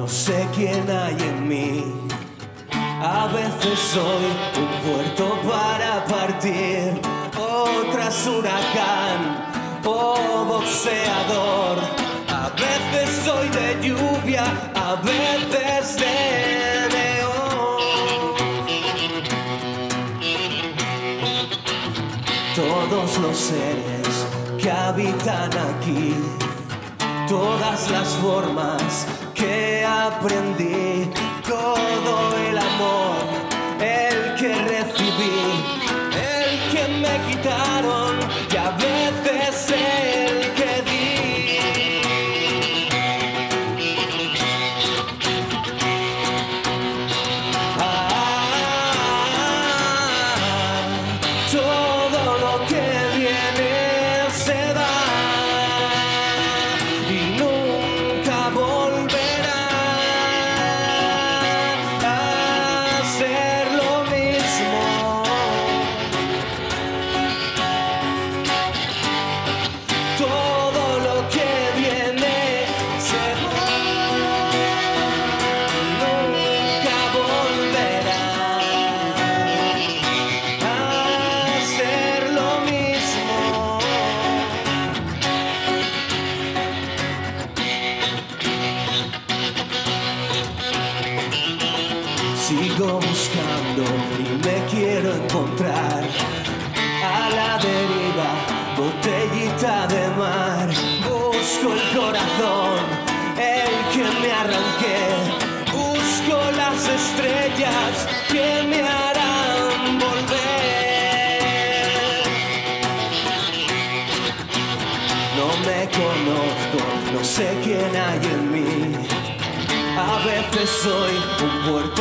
sé quién hay en mí. A veces soy un puerto para partir, otras huracán o boxeador. A veces soy de lluvia, a veces de neón. Todos los seres que habitan aquí, todas las formas que aprendí, todo el amor, el que recibí, el que me quitaron y a veces el que di. Todo lo que viene se da y nunca volverá a ser lo mismo. Todo lo que viene se va, nunca volverá a ser lo mismo. Sigo buscando y me quiero encontrar a la deriva, botellita de mar. Busco el corazón, el que me arranqué. Busco las estrellas que me harán volver. No me conozco, no sé quién hay en mí. A veces soy un puerto